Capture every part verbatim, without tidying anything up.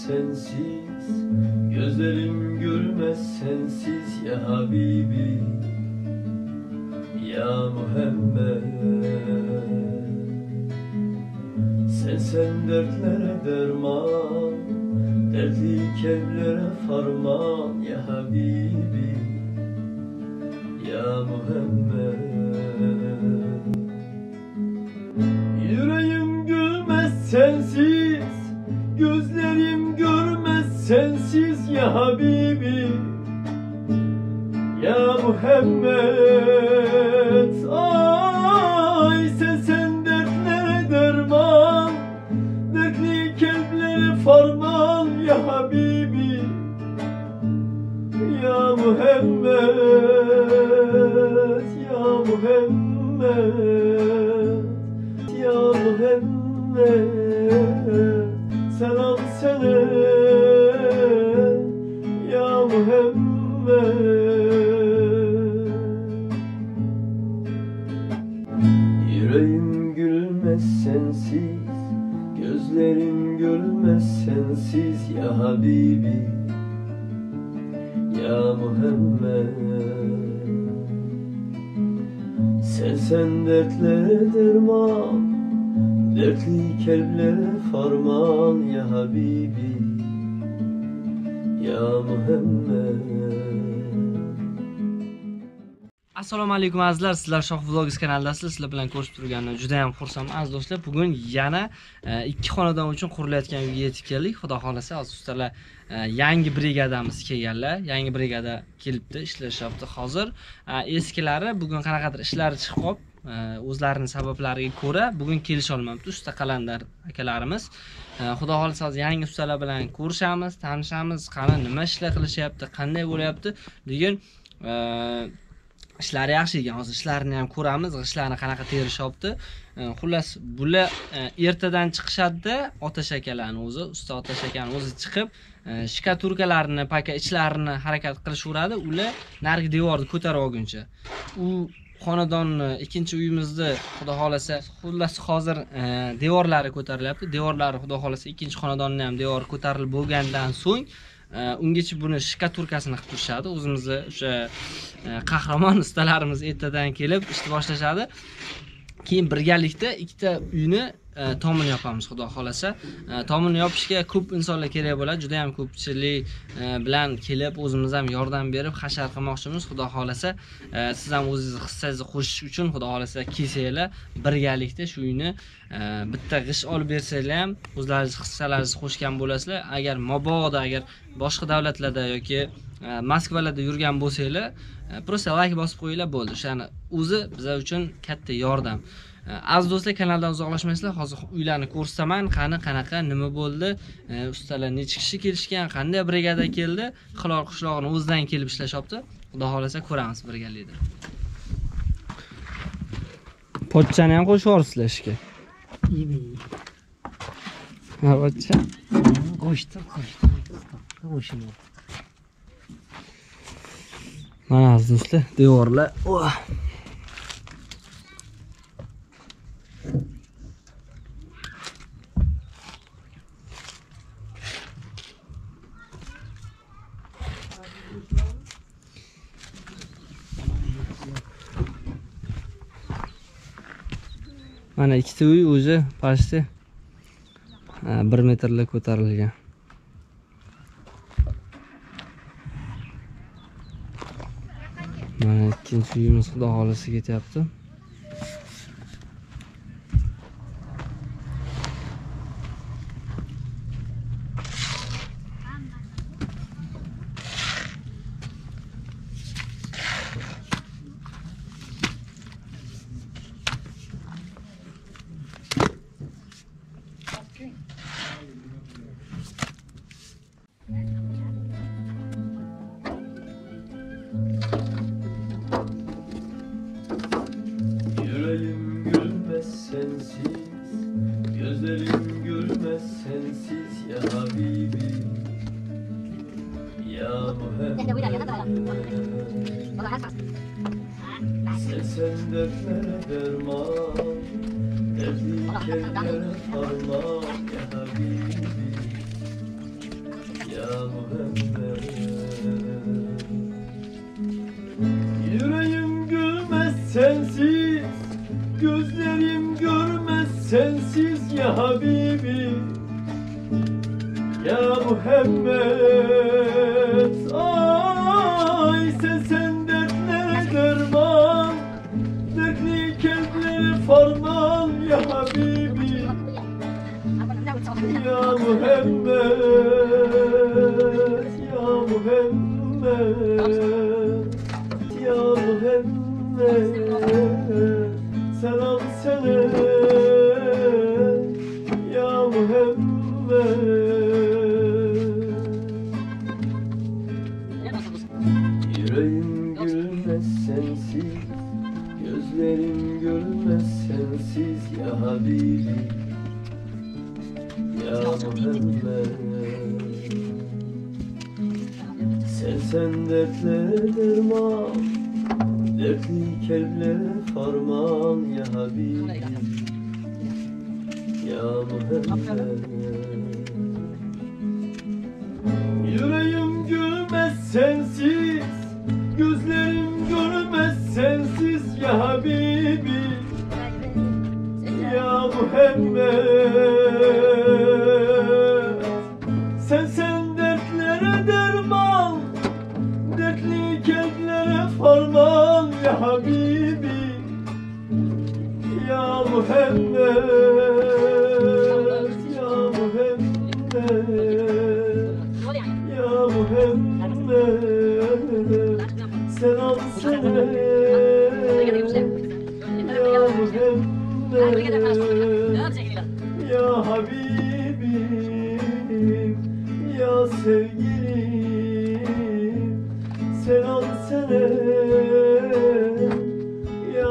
sensiz, gözlerim gülmez sensiz ya Habibi, ya Muhammed. Sen sen dertlere derman, dertli kalplere farman ya Habibi, ya Muhammed. Yüreğim gülmez sensiz, gözlerim görmez sensiz ya Habibi, ya Muhammed. Ay sen sen dertlere derman, dertli kalplere farman ya Habibi, ya Muhammed, ya Muhammed, ya Muhammed. Selam sana ya Muhammed. Yüreğim gülmez sensiz, gözlerim görmez sensiz ya Habibi, ya Muhammed. Sen sen dertlere derman, dertli kalplere farman ya Habibi, ya Muhammed. Assalomu alaykum azizlar, sizlar Shoh Vlogs kanalidasiz. Sizlar bilan ko'rishib turganimdan juda ham xursandman aziz do'stlar. Bugun yana ikki xonadon uchun qurilayotgan uyga yetib keldik. Xudo xolasa, aziz do'stlar, yangi brigadamiz kelganlar. Yangi brigada kelibdi, ishlashyapti hozir. Eskilari bugun qanaqadir ishlari chiqib qolib, o'zlarining sabablariga ko'ra bugun kelisha olmabdi usta qalandar akalarimiz. Xudo xolasa yangi ustalar bilan ko'rishamiz, tanishamiz, qani nima ishlar qilishyapti, qanday bo'lyapti degan ishlari yaxshi ekan. Hozir ishlarini ham ko'ramiz, g'ishtlarni qanaqa terishyapti. Xullas, bular ertadan chiqishadi, Otash akalarning o'zi, usta Otash akaning o'zi chiqib, shikaturkalarni, paka ichlarini harakat qilishaveradi. Ular narigi devorni ko'tarib olguncha. U xonadonni ikkinchi uyimizni xudo xolasa, xullas hozir devorlari ko'tarilyapti. Devorlari xudo xolasa ikkinchi xonadonni ham devori ko'tarilib bo'lgandan so'ng ungacha buni shikaturkasini qilib turishadi. O'zimizni o'sha qahramon ustalarimiz ertadan kelib ishni boshlashadi. Keyin birgalikda ikkita uyni tomini yopamiz xudo xolasa. Tomini yopishga ko'p insonlar kerak bo'ladi. Juda ham ko'pchilik bilan kelib o'zimiz ham yordam berib hashar qilmoqchimiz. Xudo xolasa, siz ham o'zingiz hissangizni qo'shish uchun xudo xolasa kelsanglar, birgalikda shu uyni bitta g'ish olib bersanglar ham o'zlaringiz hissalaringizni qo'shgan bo'lasizlar. Agar mabodo agar boshqa davlatlarda yoki Moskvalarda yurgan bo'lsanglar, prosta like bosib qo'yinglar bo'ldi. O'shani o'zi bizlar uchun katta yordam. Aziz do'stlar, kanaldan uzoqlashmaysizlar. Hozir uylarni ko'rsataman, qani qanaqa, nima bo'ldi, ustalar necha kishi kelishgan, qanday brigada keldi, Xilor qishlog'ining o'zidan kelib ishlashyapti. Xudo xolasa ko'ramiz birgalikda. Pochchani ham qo'shib yuborsizlar ishga. Ha, pochcha. Qo'shdim, qo'shdim. Qo'shdim. Mana aziz do'stlar, devorlar. Mana ikkita uy o'zi pasti bir metrlik ko'tarilgan. Mana ikkinchi uyimiz xudo xolasa ketyapti. sensiz, gözlerim gülmez sensiz ya Habibi, ya Muhammed. Sen sen dertlere derman, dertli kendilere farman ya Habibi, sensiz ya Habibi, ya Muhammed. Ay sen sen dertlere derman, dertli kalplere farman ya Habibi, ya Muhammed, ya Muhammed, ya Muhammed. Selam sana ya Muhammed. Yüreğim gülmez sensiz, gözlerim gülmez sensiz ya Habibi, ya Muhammed. Sen sen dertlere derman, dertli kalplere farman ya Habibi, ya Muhammed. Yüreğim gülmez sensiz, gözlerim görmez sensiz ya Habibi, ya Muhammed. Sen sen dertlere derman, dertli kalplere farman ya Habibi, ya Muhammed, ya Muhammed, ya Muhammed. Selam sana ya Muhammed, ya Habibim, ya sevgilim. Selam sana ya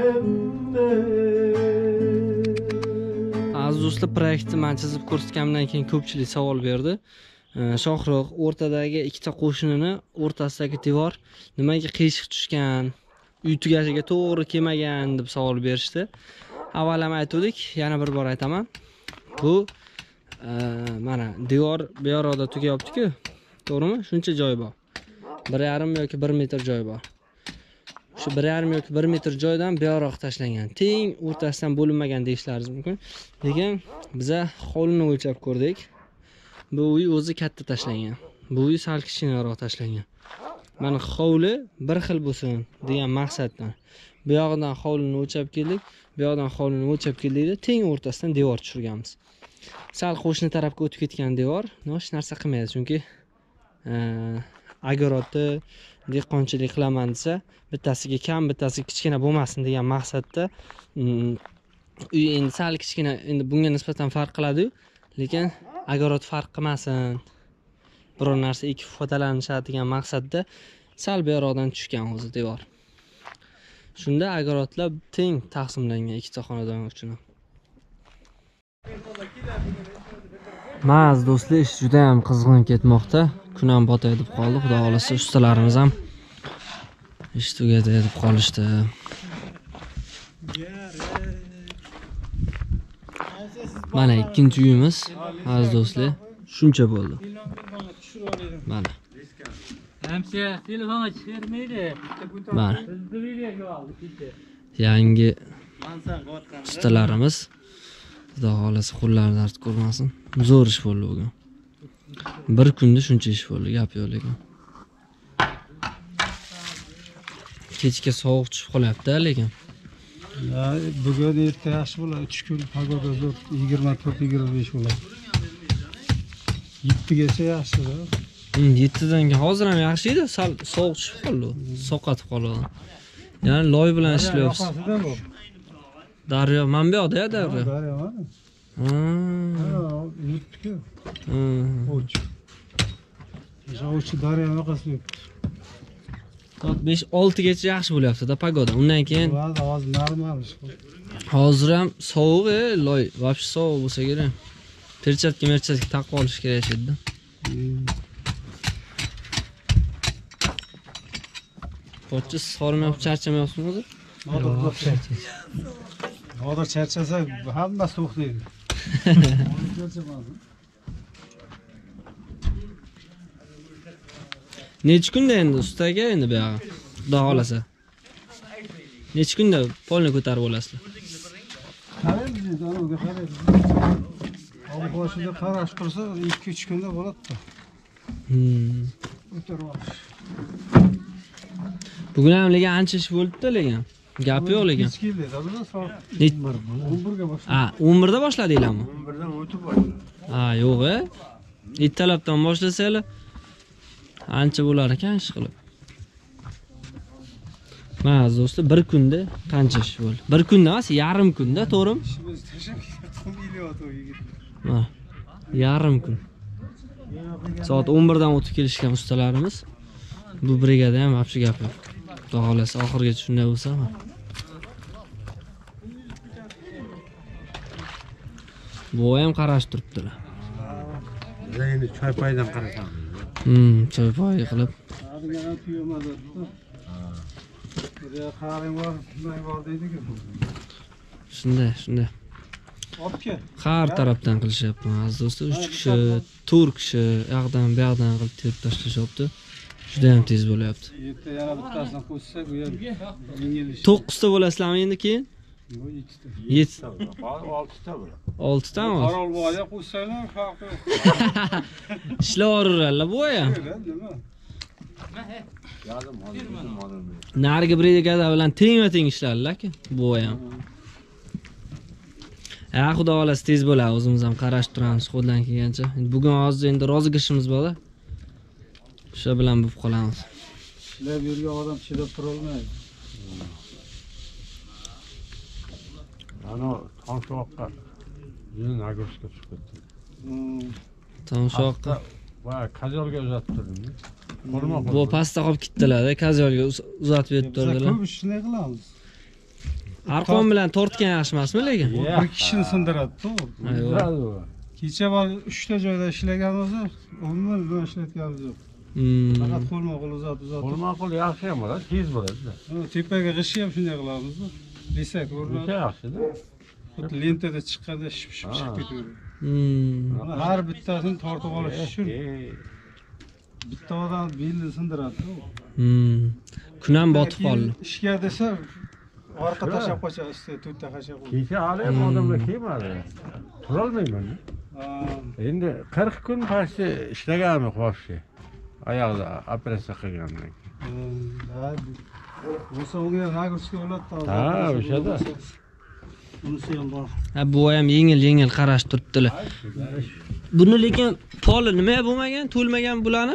Muhammed. Aziz do'stlar, proyektni men chizib ko'rsatganimdan keyin ko'pchilik savol berdi. Shohruh o'rtadagi ikkita qo'shinini o'rtasidagi devor nimaga qiyshiq tushgan, uy tugashiga to'g'ri kelmagan deb savol berishdi. Avval ham aytdik, yana bir bor aytaman. Bu mana devor bu yoqda tugayapti-ku, to'g'rimi? Shuncha joy bor. bir yarim yoki bir metr joy bor. Shu bir yarim yoki bir metr joydan buyoqroq tashlangan. Teng o'rtasidan bo'linmagan deyishlaringiz mumkin. Lekin biza hovlini o'lchab ko'rdik. Bu uy o'zi katta tashlangan. Bu uy sal kichkinaroq tashlangan. Mana hovli bir xil bo'lsin degan maqsaddan bu yoqdan hovlini o'lchab keldik, bu yoqdan hovlini o'lchab keldik-da, teng o'rtasidan devor tushirganmiz. Sal qo'shni tarafga o'tib ketgan devor hech narsa qilmaydi, chunki agarotni dehqonchilik qilaman desa, bittasiga kam, bittasiga kichkina bo'lmasin degan maqsadda uy endi sal kichkina, endi bunga nisbatan farq qiladi-yu, lekin agarot farq qilmasin, biror narsa ekib foydalanishadi degan maqsadda sal beroqdan tushgan o'zi devor. Shunda agarotlar teng taqsimlangan ikkita xonadon uchun. Ma'z do'stlar, ish juda ham qizg'in ketmoqda. Kun ham botay deb qoldi. Xudo xolasa ustalarimiz ham ish tugatay deb qolishdi. Mana ikkinchi uyimiz, aziz do'stlar, shuncha bo'ldi. Mana. Hamsi telefona chiqarmaydi. Mana. Yangi ustalarimiz, Xudo xolasa qo'llari dard ko'rmasin. Zo'r ish bo'ldi bugun. Bir kunda shuncha ish bo'ldi, gap yo'q lekin. Kechga sovuq tushib qolyapti lekin. Ya bugun erta yaxshi bo'ladi, uch kun pagoda zo'r yigirma to'rt yigirma besh bo'ladi. yettigacha yaxshi-da. yettidan keyin hozir ham yaxshi edi, sal sovuq tushib qoldi, soqatib qoldi. Ya'ni loy bilan ishlayapsiz. Daryo, men bu yoqda-ya, daryo. Daryo mana. Ha. Yutdi-ku. Ha. O'ch. O'ch daryo yoqasi. besh olti gacha yaxshi bo'lyapti-da pagoda. Undan keyin hozir normal ish. hozir ham sovuq, loy, вообще sovuq bo'lsa kerak. Perchatka, merchatka taqib olish kerak edi. Qo'chis sormayapti, charchamayapsizmi hozir? Hozir charchasa hamma to'xtaydi. Necha kunda endi ustaga endi bu yoqqa? Xudo xolasa. Necha kunda polni ko'tarib olasizlar? Qarang, Boshidan o'ga qaraydi. Havo boshida qarash qilsa ikki uch kunda bo'ladi-da. Hmm. O'tirib olish. Bugun ham lekin ancha ish bo'libdi lekin. Gap yo'q lekin. Hech keldi, bilan soat Net- o'n birga boshladi. Ha, o'n birda boshladinglarmi? o'n birdan o'tib bo'ldi. Ha, yo'q-a. Ertalabdan boshlasangiz ancha bo'lar ekan ish qilib. Mana do'stlar, bir kunda qancha ish bo'ldi? Bir kunda emas, yarim kunda, to'g'rimi? Ishimiz tashab ketib yigit. Ha. Yarim kun. Soat o'n birdan o'tib kelishgan ustalarimiz. Bu brigada ham vobshe gap yo'q. Xudo xolasa oxirgacha shunday bo'lsa ham. Bu ham qarash turibdilar. Endi choy paydan qarasam. Hmm, choy poy qilib. Hadiga tuyulmadi. Buraya qaring bor, bunday bor deydi-ku. Shunday, shunday. Olib kel. Har tarafdan qilishyapti aziz do'stlar. uch kishi, to'rt kishi u yoqdan bu yoqdan qilib terib tashlashyapti. Juda ham tez bo'lyapti. Yerda yana bittasini qo'shsak, u ham yengil ish. to'qqizta bo'lasizlarmi endi keyin? Yo'q, ikkita. yetti, oltita bo'ladi. oltitami? Qarol bo'ya qo'shsanglar, farqi yo'q. Ishlaverurlar bu ham. Nima? Yadim hozir bizim odam. Narigi brigada bilan tengma-teng ishlarlar-ku, bu ham. Ha, xudo xolasa tez bo'ladi, o'zimiz ham qarashib turamiz qo'ldan kelgancha. Endi bugun hozir endi rozigishimiz bor-da. O'sha bilan bo'lib qolamiz. Ishlab yurgan odam chidab tura olmaydi. Ana Toshloqqa yeni nagoshga chiqib ketdi. Tomshoqqa. Va kazolga uzatib turdim. Qo'lma Bu pastda qolib ketdilar-da, kazolga uzatib berib Biz turdilar. ko'p ishni qilamiz. Arqon bilan tortgan yaxshi emasmi lekin? Bir kishini sindiradi-ku. Ayyo. Kecha bor uchta joyda ishlaganmiz, umuman bilan ishlatganimiz yo'q. Hmm. Faqat qo'lma qo'l uzatib uzatib. Qo'lma qo'l yaxshi ham bo'ladi, tez bo'ladi-da. Tepaga g'ishni ham shunday qilamiz. Lisak O'sha o'rnatib, yaxshi-da. xuddi lentada chiqqanda ship-ship ketaveradi. Hmm. Har bittasini tortib olish uchun Ey, bitta odam belni sindiradi-ku. Hmm. Kun ham botib qoldi. Ishga desa orqa tashab qo'yadi, ustiga to'rtta qasha qo'yadi. kecha hali ham odamga kelmadi. Turolmayman. Endi qirq kun pasti ishlaganmi qo'shi. Oyoqda operatsiya qilgandan keyin. Ha, bo'lsa unga ham nagruska bo'ladi. Ha, o'shada. Bunisi ham bor. Ha, bu ham yengil-yengil qarash turibdilar. Buni lekin poli nima bo'lmagan, to'lmagan bularni?